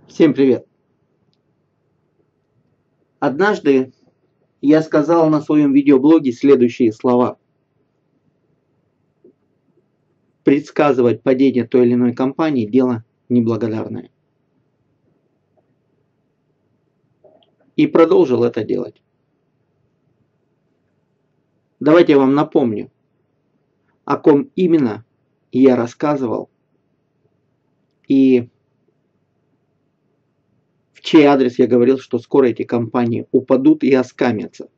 Всем привет! Однажды я сказал на своем видеоблоге следующие слова. Предсказывать падение той или иной компании – дело неблагодарное. И продолжил это делать. Давайте я вам напомню, о ком именно я рассказывал и в чей адрес я говорил, что скоро эти компании упадут и оскамятся.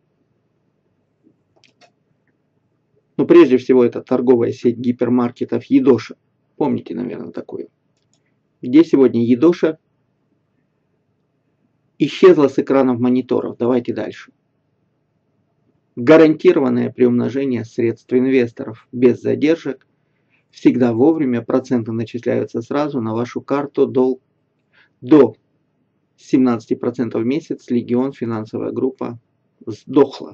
Но прежде всего это торговая сеть гипермаркетов Едоша. Помните, наверное, такую. Где сегодня Едоша исчезла с экранов мониторов. Давайте дальше. Гарантированное приумножение средств инвесторов без задержек. Всегда вовремя, проценты начисляются сразу на вашу карту до 17% в месяц. Легион, финансовая группа, сдохла.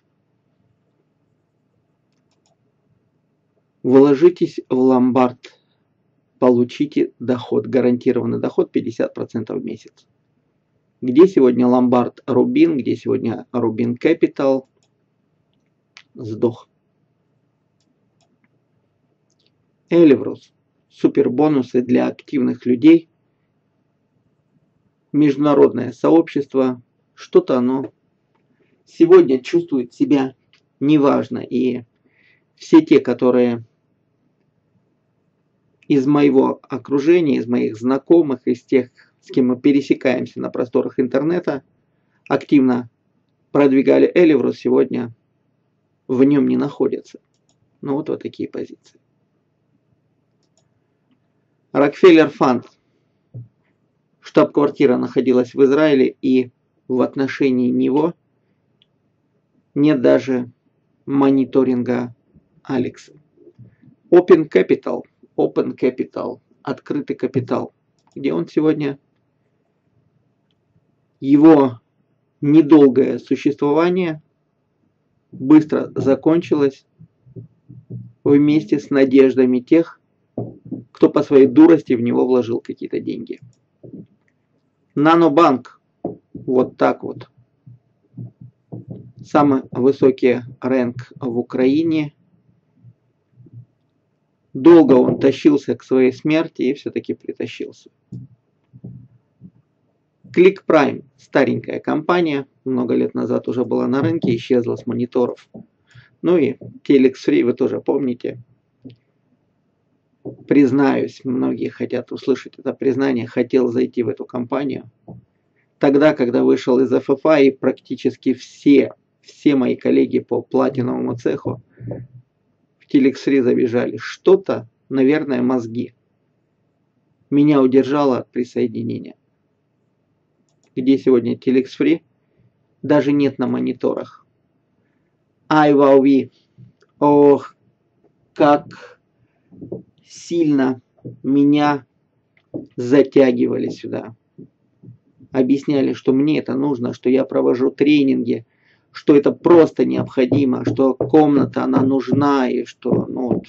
Вложитесь в ломбард, получите доход, гарантированный доход 50% в месяц. Где сегодня ломбард Рубин, где сегодня Рубин Capital? Сдох. Эльврус. Супербонусы для активных людей. Международное сообщество. Что-то оно сегодня чувствует себя неважно. И все те, которые из моего окружения, из моих знакомых, из тех, с кем мы пересекаемся на просторах интернета, активно продвигали Эльврус, сегодня в нем не находятся. Ну вот такие позиции. Рокфеллер Фанд. Штаб-квартира находилась в Израиле, и в отношении него нет даже мониторинга Алекса. Open Capital, открытый капитал, где он сегодня, его недолгое существование быстро закончилось вместе с надеждами тех, кто по своей дурости в него вложил какие-то деньги. Нанобанк, вот так вот. Самый высокий рэнк в Украине. Долго он тащился к своей смерти и все-таки притащился. ClickPrime, старенькая компания, много лет назад уже была на рынке, исчезла с мониторов. Ну и Telex Free вы тоже помните. Признаюсь, многие хотят услышать это признание, хотел зайти в эту компанию. Тогда, когда вышел из ФФА, и практически все мои коллеги по платиновому цеху в Telex Free забежали. Что-то, наверное, мозги. Меня удержало от присоединения. Где сегодня Telex Free? Даже нет на мониторах. iWowV. Ох, как сильно меня затягивали сюда. Объясняли, что мне это нужно, что я провожу тренинги, что это просто необходимо, что комната, она нужна, и что,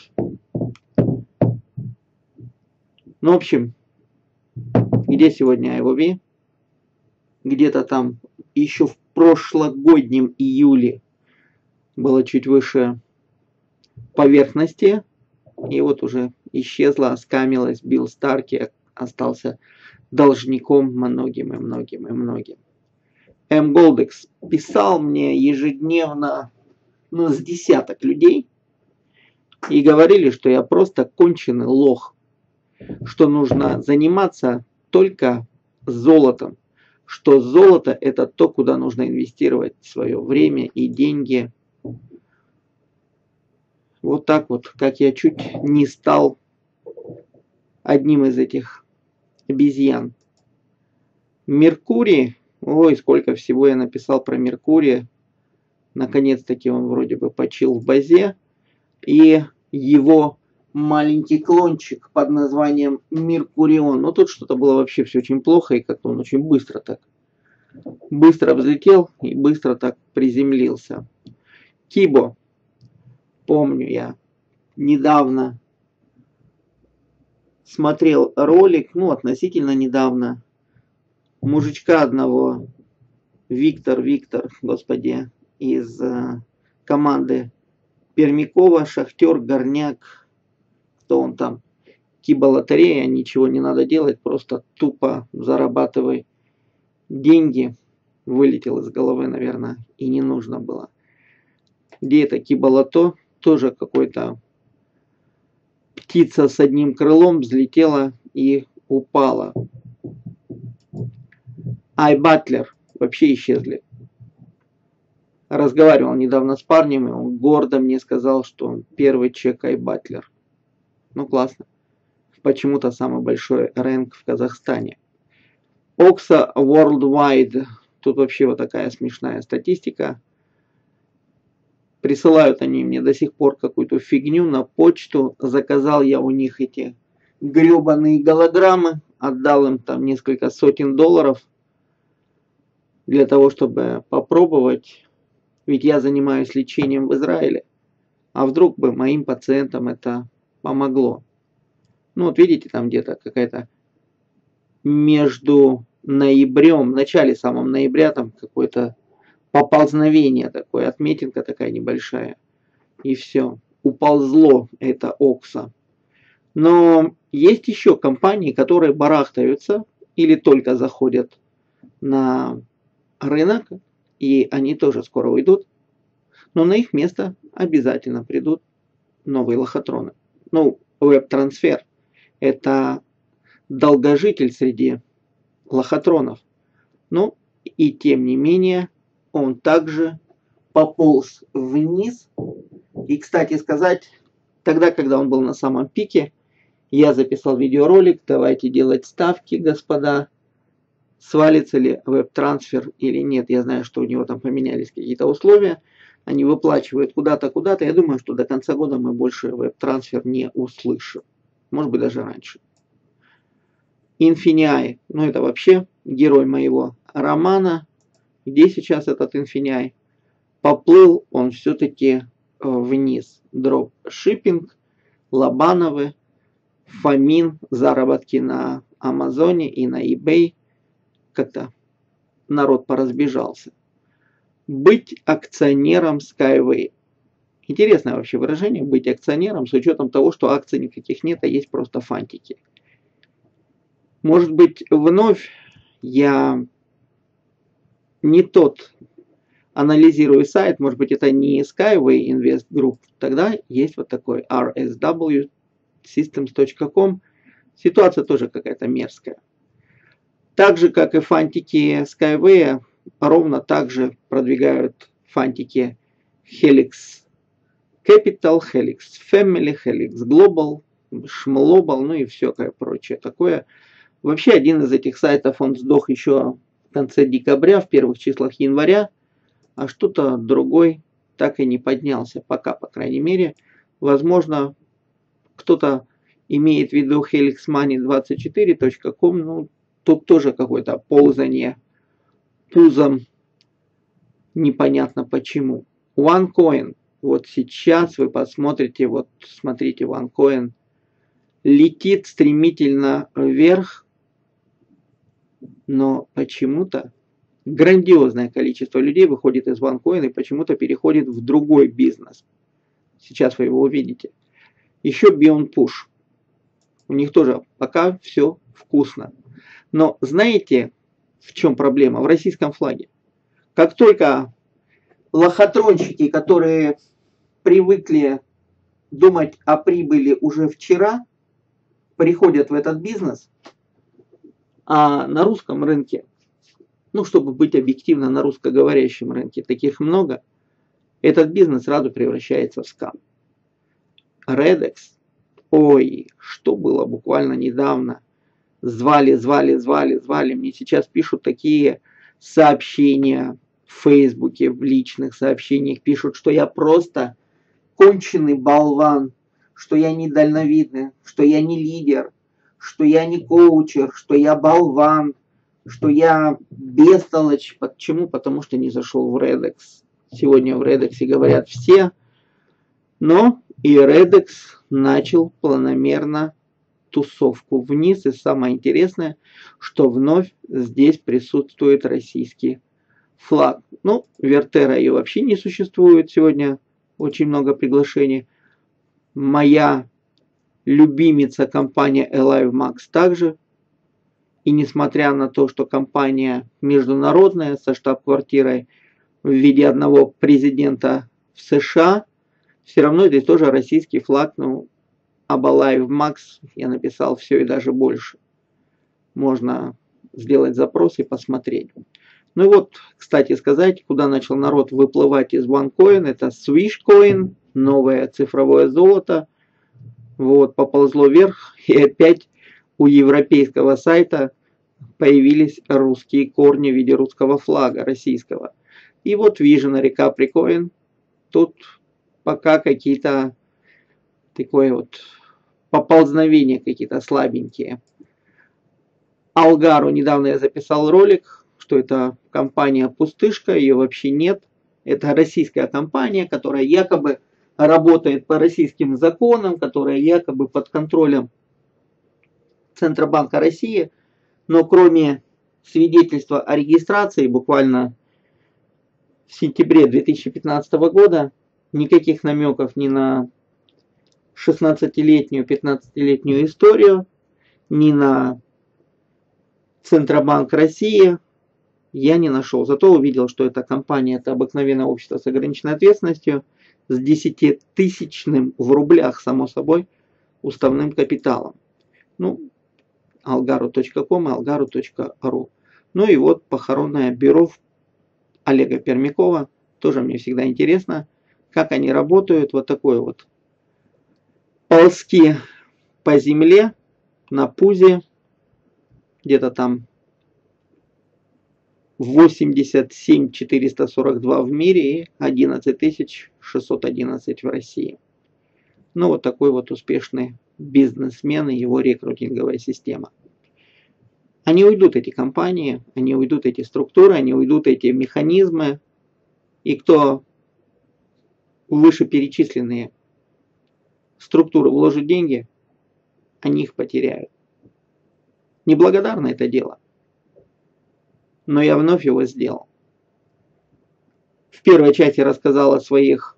в общем, где сегодня iWowV? Где-то там еще в прошлогоднем июле было чуть выше поверхности, и вот уже исчезла, оскамилась. Билл Старки остался должником многим и многим и многим. Голдекс писал мне ежедневно, с десяток людей, и говорили, что я просто конченый лох, что нужно заниматься только золотом, что золото – это то, куда нужно инвестировать свое время и деньги. Вот так вот, как я чуть не стал одним из этих обезьян. Меркурий, ой, сколько всего я написал про Меркурия. Наконец-таки он вроде бы почил в базе. И его маленький клончик под названием Меркурион. Но тут что-то было вообще все очень плохо, и как-то он очень быстро взлетел и быстро так приземлился. Кибо. Помню, я недавно смотрел ролик, относительно недавно, мужичка одного, Виктор, господи, из команды Пермякова, Шахтер, Горняк, кто он там, Киба-лотерея, ничего не надо делать, просто тупо зарабатывай деньги. Вылетел из головы, наверное, и не нужно было. Где это Киба-лото? Тоже какой-то птица с одним крылом взлетела и упала. Айбатлер вообще исчезли. Разговаривал недавно с парнем, и он гордо мне сказал, что он первый чек Айбатлер. Ну классно. Почему-то самый большой рэнк в Казахстане. Окса Worldwide. Тут вообще вот такая смешная статистика. Присылают они мне до сих пор какую-то фигню на почту. Заказал я у них эти гребаные голограммы. Отдал им там несколько сотен долларов. Для того, чтобы попробовать. Ведь я занимаюсь лечением в Израиле. А вдруг бы моим пациентам это помогло. Ну вот видите, там где-то какая-то между ноябрем, в начале самом ноября, там какое-то поползновение такое, отметинка такая небольшая. И все. Уползло это Окса. Но есть еще компании, которые барахтаются или только заходят на рынок, и они тоже скоро уйдут. Но на их место обязательно придут новые лохотроны. Ну, веб-трансфер – это долгожитель среди лохотронов. Ну, и тем не менее, он также пополз вниз. И, кстати сказать, тогда, когда он был на самом пике, я записал видеоролик. Давайте делать ставки, господа. Свалится ли веб-трансфер или нет. Я знаю, что у него там поменялись какие-то условия. Они выплачивают куда-то, куда-то. Я думаю, что до конца года мы больше веб-трансфер не услышим. Может быть, даже раньше. Infinii. Ну, это вообще герой моего романа. Где сейчас этот Infinii? Поплыл он все-таки вниз. Дропшиппинг, Лобановы, Фомин, заработки на Амазоне и на eBay. Как-то народ поразбежался. Быть акционером Skyway. Интересное вообще выражение, быть акционером, с учетом того, что акций никаких нет, а есть просто фантики. Может быть, вновь я не тот анализирую сайт, может быть, это не Skyway Invest Group, тогда есть вот такой rswsystems.com. Ситуация тоже какая-то мерзкая. Так же, как и фантики Skyway, ровно так же продвигают фантики Helix Capital, Helix Family, Helix Global, Шмлобал, ну и все прочее такое. Вообще один из этих сайтов, он сдох еще в конце декабря, в первых числах января, а что-то другой так и не поднялся, пока, по крайней мере. Возможно, кто-то имеет в виду helixmoney24.com, ну, тут тоже какое-то ползание пузом, непонятно почему. OneCoin, вот сейчас вы посмотрите, вот смотрите, OneCoin летит стремительно вверх, но почему-то грандиозное количество людей выходит из OneCoin и почему-то переходит в другой бизнес. Сейчас вы его увидите. Еще Beyond Push. У них тоже пока все вкусно. Но знаете, в чем проблема? В российском флаге. Как только лохотронщики, которые привыкли думать о прибыли уже вчера, приходят в этот бизнес, а на русском рынке, ну, чтобы быть объективно, на русскоговорящем рынке таких много, этот бизнес сразу превращается в скам. Redex, ой, что было буквально недавно, звали, мне сейчас пишут такие сообщения в Фейсбуке, в личных сообщениях, пишут, что я просто конченый болван, что я недальновидный, что я не лидер, что я не коучер, что я болван, что я бестолочь. Почему? Потому что не зашел в Redex. Сегодня в Redex говорят все, но и Redex начал планомерно тусовку вниз. И самое интересное, что вновь здесь присутствует российский флаг. Ну, Вертера и вообще не существует. Сегодня очень много приглашений. Моя любимица компания Alive Max также. И несмотря на то, что компания международная со штаб-квартирой в виде одного президента в США, все равно здесь тоже российский флаг. Ну, об Alive Max я написал все и даже больше. Можно сделать запрос и посмотреть. Ну и вот, кстати сказать, куда начал народ выплывать из OneCoin, это Swishcoin, новое цифровое золото. Вот, поползло вверх, и опять у европейского сайта появились русские корни в виде русского флага, российского. И вот Visionary Capricorn, тут пока какие-то такое вот поползновения какие-то слабенькие. Алгару недавно я записал ролик, что это компания пустышка, ее вообще нет. Это российская компания, которая якобы работает по российским законам, которая якобы под контролем Центробанка России, но кроме свидетельства о регистрации буквально в сентябре 2015 года никаких намеков ни на 16-летнюю, 15-летнюю историю, ни на Центробанк России я не нашел. Зато увидел, что эта компания, это обыкновенное общество с ограниченной ответственностью, с 10-тысячным в рублях, само собой, уставным капиталом. Ну, algaru.com и algaru.ru. Ну и вот похоронное бюро Олега Пермякова. Тоже мне всегда интересно, как они работают. Вот такой вот ползки по земле на пузе. Где-то там 87 442 в мире и 11 611 в России. Ну вот такой вот успешный бизнесмен и его рекрутинговая система. Они уйдут, эти компании, они уйдут, эти структуры, они уйдут, эти механизмы. И кто вышеперечисленные структуры вложит деньги, они их потеряют. Неблагодарно это дело. Но я вновь его сделал. В первой части рассказал о своих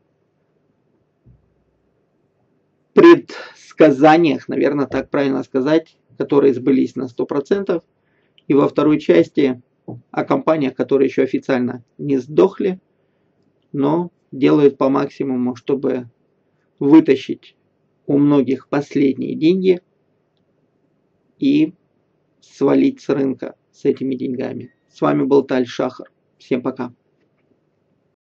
предсказаниях, наверное, так правильно сказать, которые сбылись на 100%. И во второй части о компаниях, которые еще официально не сдохли, но делают по максимуму, чтобы вытащить у многих последние деньги и свалить с рынка с этими деньгами. С вами был Таль Шахар. Всем пока.